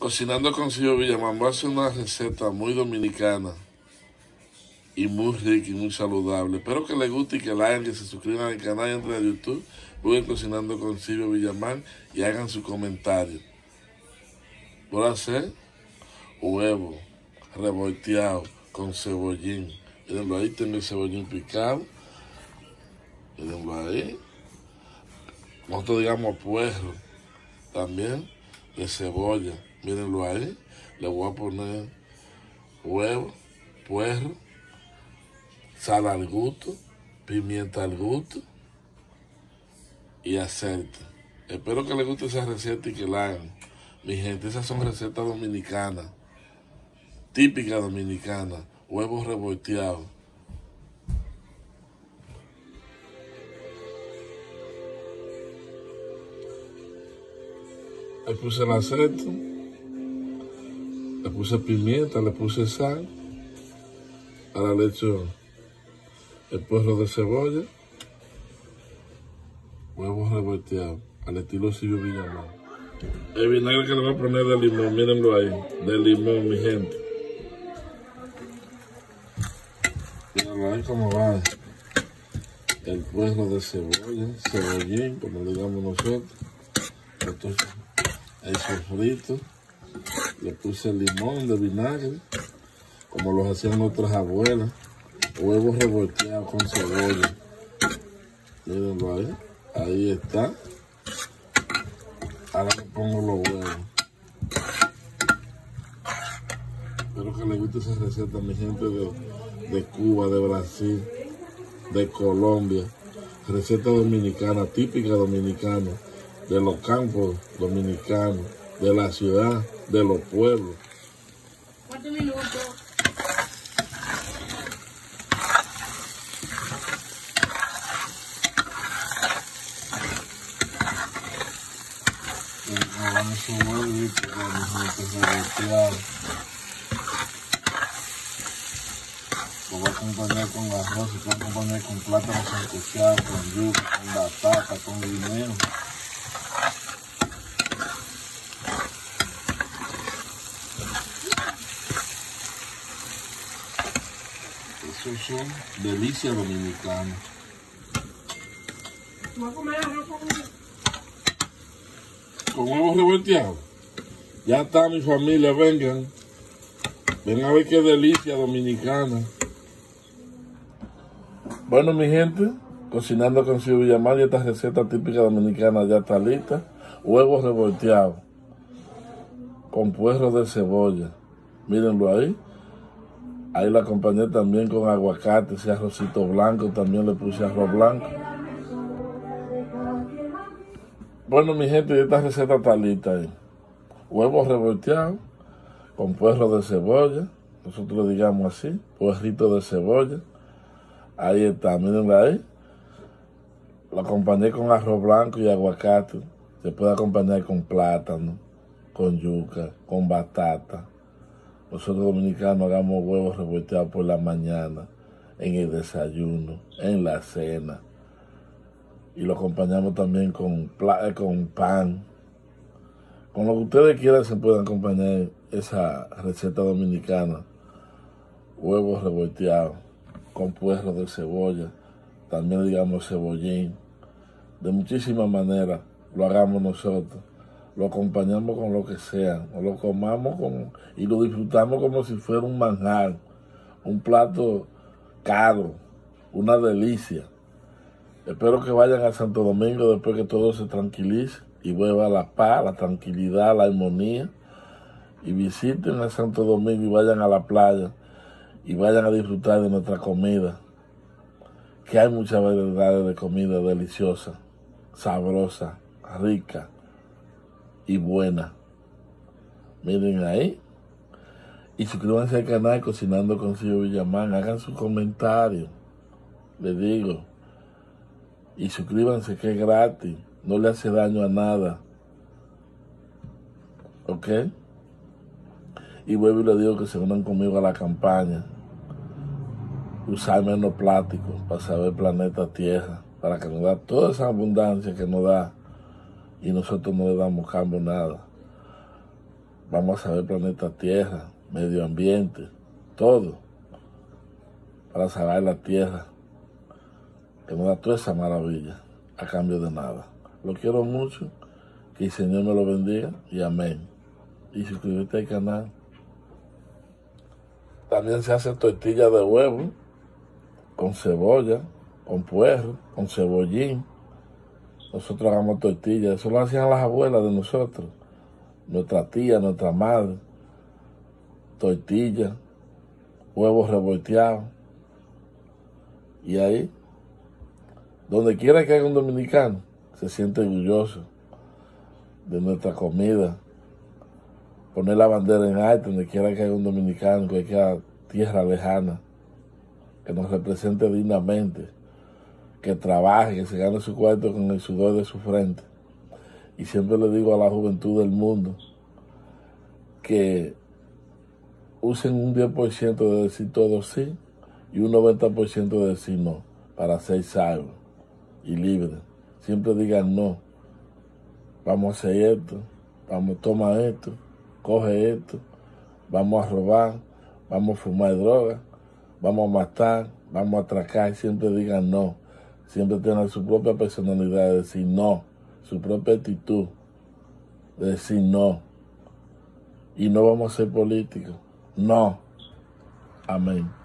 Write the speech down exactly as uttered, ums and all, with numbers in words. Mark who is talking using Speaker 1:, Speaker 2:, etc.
Speaker 1: Cocinando con Silvio Villamán va a ser una receta muy dominicana y muy rica y muy saludable. Espero que les guste y que la hagan, que se suscriban al canal y entren a YouTube, busquen Cocinando con Silvio Villamán y hagan su comentario. Voy a hacer huevo revolteado con cebollín. Mírenlo ahí, tengo el cebollín picado. Mírenlo ahí. Nosotros digamos puerro también de cebolla. Mírenlo ahí. Le voy a poner huevo, puerro, sal al gusto, pimienta al gusto y aceite. Espero que les guste esa receta y que la hagan. Mi gente, esas son recetas dominicanas, típicas dominicanas. Huevos revolteados. Le puse el aceite, le puse pimienta, le puse sal. Ahora le echo el puerro de cebolla, huevos revolteados, al estilo Silvio Villamán. El vinagre que le voy a poner de limón, mírenlo ahí, de limón, mi gente. Mírenlo ahí cómo va el puerro de cebolla, cebollín, como le digamos nosotros. Entonces, el sofrito, le puse el limón de vinagre, como los hacían nuestras abuelas. Huevos revolteados con cebolla. Mírenlo ahí. Ahí está. Ahora le pongo los huevos. Espero que les guste esa receta, mi gente de, de Cuba, de Brasil, de Colombia. Receta dominicana, típica dominicana, de los campos dominicanos, de la ciudad, de los pueblos.
Speaker 2: ¿Cuántos minutos?
Speaker 1: Vamos a un huevito, vamos a revoltear. Lo voy a acompañar con arroz, y lo voy a acompañar con plátano sancochado, con yuca, con batata, con guineo. Esos son delicias dominicanas.
Speaker 2: ¿Voy a comer arroz con
Speaker 1: Con huevos revolteados. Ya está, mi familia, vengan. Ven a ver qué delicia dominicana. Bueno, mi gente, Cocinando con Silvio Villamán, y esta receta típica dominicana ya está lista. Huevos revolteados con puerro de cebolla. Mírenlo ahí. Ahí la acompañé también con aguacate, ese arrocito blanco, también le puse arroz blanco. Bueno, mi gente, esta receta está lista ahí. Huevos revolteados con puerro de cebolla, nosotros le digamos así, puerrito de cebolla. Ahí está, mírenla ahí. Lo acompañé con arroz blanco y aguacate. Se puede acompañar con plátano, con yuca, con batata. Nosotros dominicanos hagamos huevos revolteados por la mañana, en el desayuno, en la cena. Y lo acompañamos también con, con pan. Con lo que ustedes quieran se pueden acompañar esa receta dominicana. Huevos revolteados con puerro de cebolla, también digamos cebollín. De muchísimas maneras lo hagamos nosotros. Lo acompañamos con lo que sea, o lo comamos con, y lo disfrutamos como si fuera un manjar, un plato caro, una delicia. Espero que vayan a Santo Domingo después que todo se tranquilice y vuelva la paz, la tranquilidad, la armonía, y visiten a Santo Domingo y vayan a la playa y vayan a disfrutar de nuestra comida, que hay muchas variedades de comida deliciosa, sabrosa, rica y buena. Miren ahí. Y suscríbanse al canal Cocinando con Silvio Villamán. Hagan su comentario. Les digo. Y suscríbanse, que es gratis. No le hace daño a nada. ¿Ok? Y vuelvo y les digo que se unan conmigo a la campaña. Usar menos plástico para saber planeta Tierra. Para que nos da toda esa abundancia que nos da. Y nosotros no le damos cambio nada. Vamos a saber planeta Tierra, medio ambiente, todo, para salvar la Tierra, que nos da toda esa maravilla a cambio de nada. Lo quiero mucho, que el Señor me lo bendiga y amén. Y suscríbete al canal. También se hace tortilla de huevo, con cebolla, con puerro, con cebollín. Nosotros hagamos tortillas, eso lo hacían las abuelas de nosotros, nuestra tía, nuestra madre. Tortilla, huevos revolteados. Y ahí, donde quiera que haya un dominicano, se siente orgulloso de nuestra comida. Poner la bandera en alto donde quiera que haya un dominicano, cualquier tierra lejana, que nos represente dignamente, que trabaje, que se gane su cuarto con el sudor de su frente. Y siempre le digo a la juventud del mundo que usen un diez por ciento de decir todo sí y un noventa por ciento de decir no, para ser salvos y libres. Siempre digan no. Vamos a hacer esto, vamos, toma esto, coge esto, vamos a robar, vamos a fumar droga, vamos a matar, vamos a atracar. Siempre digan no. Siempre tengan su propia personalidad de decir no, su propia actitud de decir no. Y no vamos a ser políticos. No. Amén.